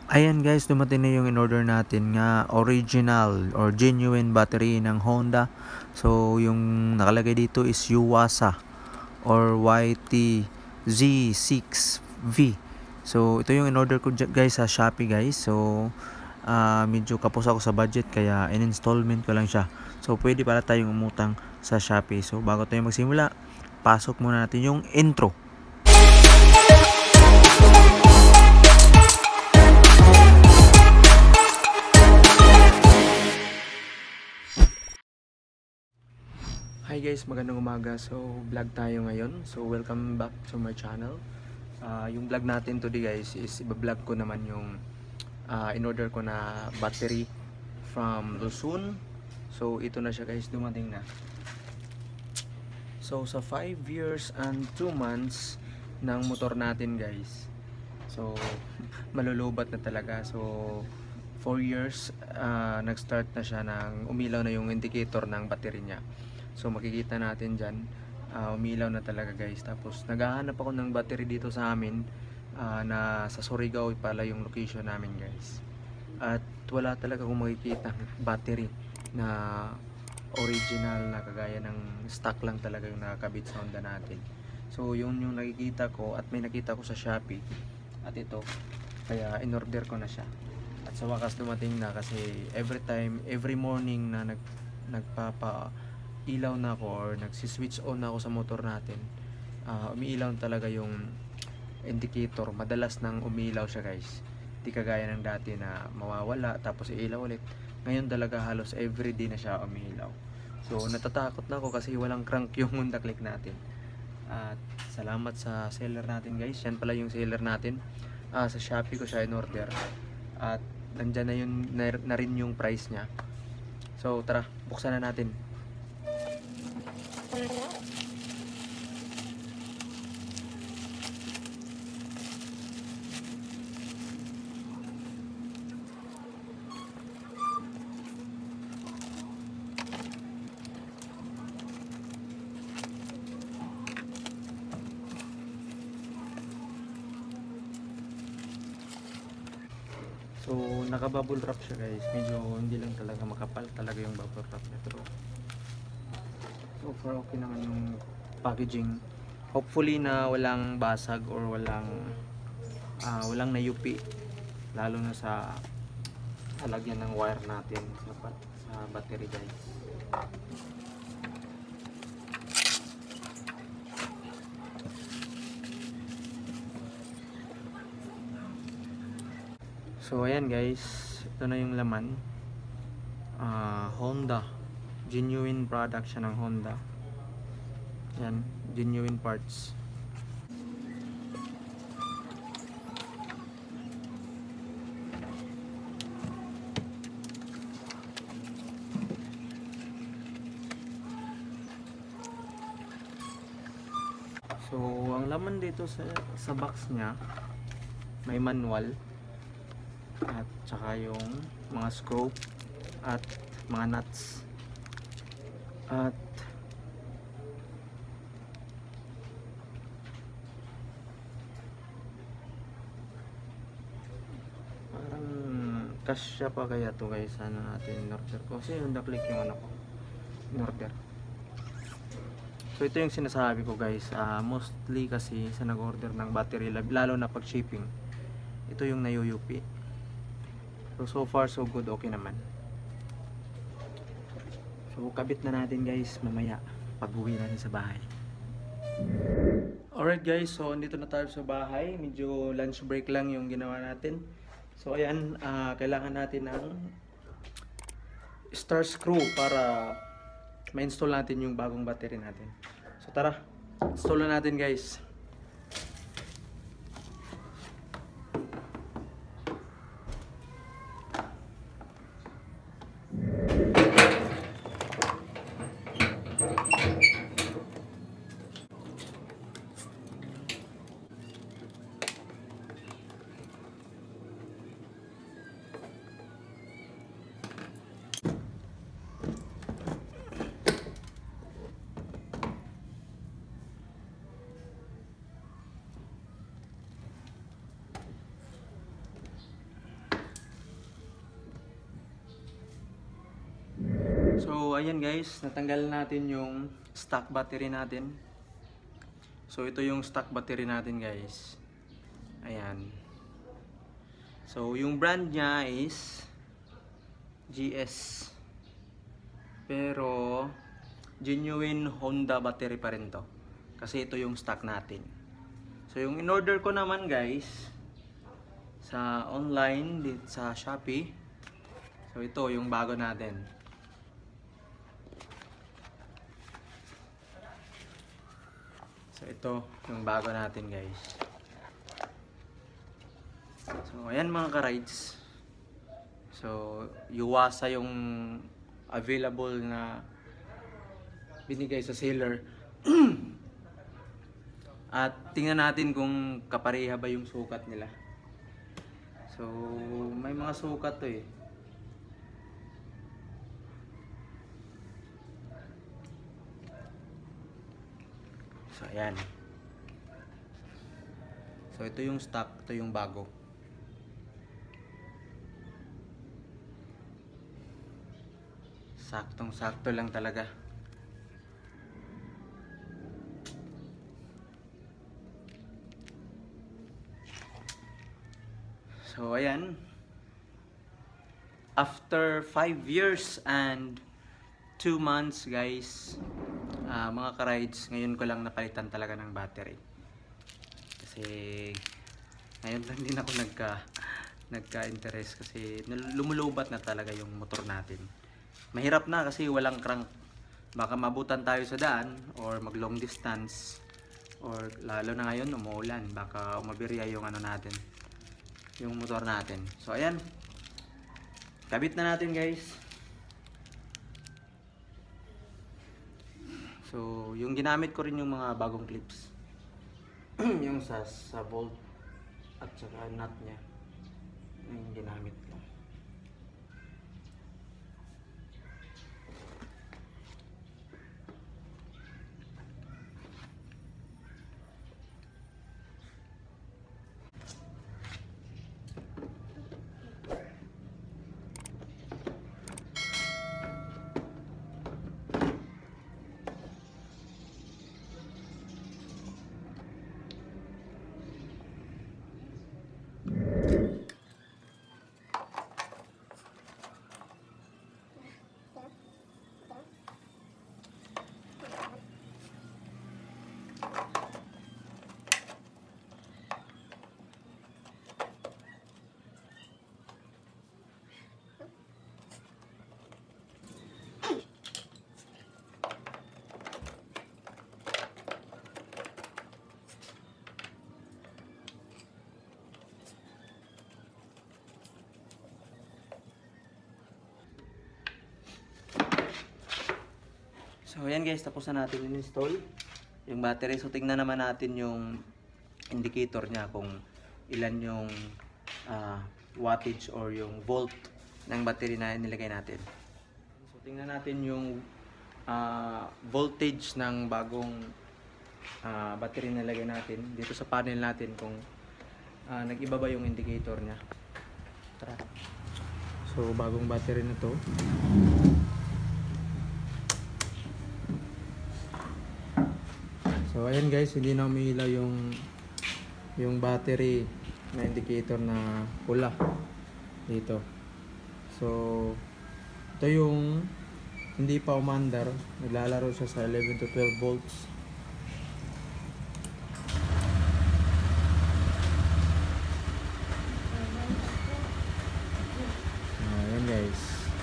Ayan guys, dumating na yung in-order natin nga original or genuine battery ng Honda. So yung nakalagay dito is Yuasa or YTZ6V. So ito yung in-order ko guys sa Shopee guys. So medyo kapos ako sa budget kaya in-installment ko lang siya. So pwede pala tayong umutang sa Shopee. So bago tayo magsimula, pasok muna natin yung intro. Hi guys, magandang umaga. So vlog tayo ngayon. So welcome back to my channel. Yung vlog natin today guys is iba-vlog ko naman yung in-order ko na battery from Luzon. So ito na siya guys, dumating na. So sa 5 years and 2 months ng motor natin guys. So malulubat na talaga. So 4 years nag-start na siya ng umilaw na yung indicator ng battery niya. So makikita natin dyan, umilaw na talaga guys. Tapos naghahanap ako ng battery dito sa amin na sa Surigao pala yung location namin guys. At wala talaga akong makikita battery na original na kagaya ng stock lang talaga yung nakakabit sa Honda natin. So yun yung nakikita ko at may nakita ko sa Shopee. At ito, kaya in-order ko na siya. At sa wakas dumating na kasi every morning na ilaw na ako or nagsi-switch on na ako sa motor natin, umiilaw talaga yung indicator. Madalas nang umiilaw siya guys, di kagaya ng dati na mawawala tapos iilaw ulit. Ngayon talaga halos everyday na siya umiilaw. So natatakot na ako kasi walang crank yung Honda Click natin. At salamat sa seller natin guys. Yan pala yung seller natin, sa Shopee ko siya in order at nandyan na, na rin yung price nya. So tara, buksan na natin. So naka-bubble wrap siya guys. Medyo hindi lang talaga makapal talaga yung bubble wrap niya, pero so far okay naman yung packaging. Hopefully na walang basag or walang nayupi, lalo na sa halagyan ng wire natin sa battery guys. So ayan guys, ito na yung laman. Honda, genuine product siya ng Honda. Yan, genuine parts. So ang laman dito sa box nya, may manual at saka yung mga screw at mga nuts at parang kasya pa kaya to guys. Ano natin in order ko kasi Honda Click yung ano ko in order. So ito yung sinasabi ko guys, mostly kasi sa nag-order ng battery lalo na pag shipping, ito yung nayuyupi. So far so good, okay naman. So kabit na natin guys mamaya pag uwi natin sa bahay. Alright guys, so andito na tayo sa bahay. Medyo lunch break lang yung ginawa natin. So ayan, kailangan natin ng star screw para ma-install natin yung bagong battery natin. So tara, install na natin guys. So ayan guys, natanggal natin yung stock battery natin. So ito yung stock battery natin guys. Ayan. So yung brand niya is GS. Pero genuine Honda battery pa rin to. Kasi ito yung stock natin. So yung in-order ko naman guys sa online dito sa Shopee. So ito yung bago natin. So ito yung bago natin guys. So ayan mga ka-rides. So Yuasa yung available na binigay sa seller. At tingnan natin kung kapareha ba yung sukat nila. So may mga sukat to eh. So ayan. So ito yung stock, ito yung bago. Saktong-sakto lang talaga. So ayan. After 5 years and 2 months guys, mga ka-rides, ngayon ko lang napalitan talaga ng battery. Kasi ngayon lang din ako nagka-interest kasi lumulubat na talaga yung motor natin. Mahirap na kasi walang crank. Baka mabutan tayo sa daan or mag long distance or lalo na ngayon umuulan, baka umabirya yung ano natin, yung motor natin. So ayan. Kabit na natin guys. So, yung ginamit ko rin yung mga bagong clips. Yung sa bolt at saka nut niya. Yung ginamit ko. So ayan guys, tapos na natin in-install yung battery. So tingnan naman natin yung indicator niya kung ilan yung wattage or yung volt ng battery na nilagay natin. So tingnan natin yung voltage ng bagong battery na nilagay natin dito sa panel natin, kung nag-iba ba yung indicator niya. Tara. So bagong battery na to. So ayan guys, hindi na umiilaw yung battery na indicator na pula dito. So ito yung hindi pa umandar, naglalaro siya sa 11 to 12 volts. Ayan guys,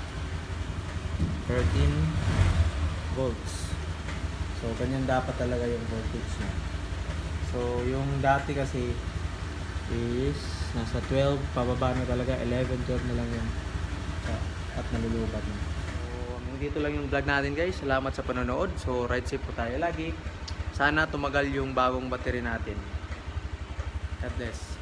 13 volts. So, ganyan dapat talaga yung voltage niya. So, yung dati kasi is nasa 12, pababa na talaga, 11, 12 na lang yun. At nalulubat na. So, dito lang yung vlog natin guys. Salamat sa panonood. So, ride safe po tayo lagi. Sana tumagal yung bagong battery natin. God bless.